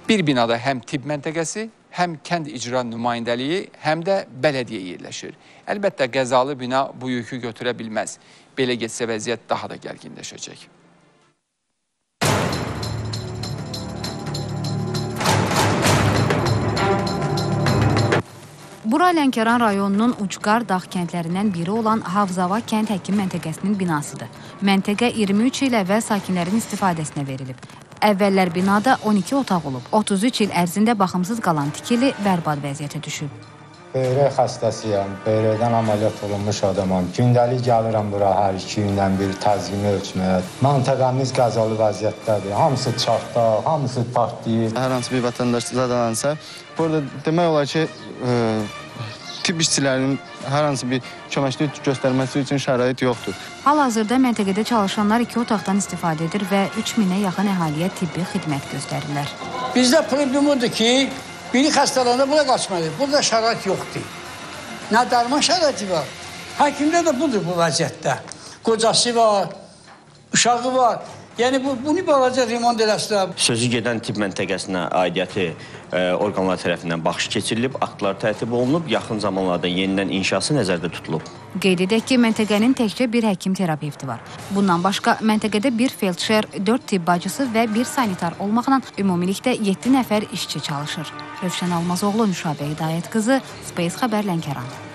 Bir binada həm tibb məntəqəsi, həm kənd icra nümayəndəliyi, həm də bələdiyyə yerləşir. Əlbəttə, qəzalı bina bu yükü götürə bilməz. Belə getsə vəziyyət daha da gərginləşəcək. Bura Lənkəran rayonunun Ucqar dağ kəndlərindən biri olan Havzava kənd həkim məntəqəsinin binasıdır. Məntəqə 23 il əvvəl sakinlərin istifadəsinə verilib. Əvvəllər binada 12 otaq olub. 33 il ərzində baxımsız qalan tikili bərbad vəziyyətə düşüb. Böyrək xəstəsiyəm, böyrəkdən əməliyyat olunmuş adamam. Gündəlik gəlirəm bura hər 2 gündən bir təzyiqini ölçməyə. Məntəqəmiz qəzalı vəziyyətdədir. Hamısı çartdaq, hamısı partlayır. Hər hansı bir vətəndaş zədələnsə, burada demək olar ki, tibb işçilərinin hər hansı bir köməklik göstərməsi üçün şərait yoxdur. Hal-hazırda məntəqədə çalışanlar 2 otaqdan istifadə edir və 3000-ə yaxın əhaliyə tibbi xidmət göstərirlər. Bizdə problem odur ki, biri xəstəlanda bura qaçmalıdır. Burada şərait yoxdur. Nə dərman şəraiti var. Həkimdə də budur bu vəziyyətdə. Qocası var, uşağı var. Yəni, bunu balaca remont eləsilər. Sözü gedən tibb məntəqəsinə aidiyyəti orqanlar tərəfindən baxış keçirilib, aktlar tərtib olunub, yaxın zamanlarda yenidən inşası nəzərdə tutulub. Qeyd edək ki, məntəqənin təkcə bir həkim terapevti var. Bundan başqa, məntəqədə bir felçer, 4 tibb bacısı və 1 sanitar olmaqla ümumilikdə 7 nəfər işçi çalışır. Rövşən Almazoğlu, Nüşabə Hidayət qızı, Space Xəbər, Lənkəran.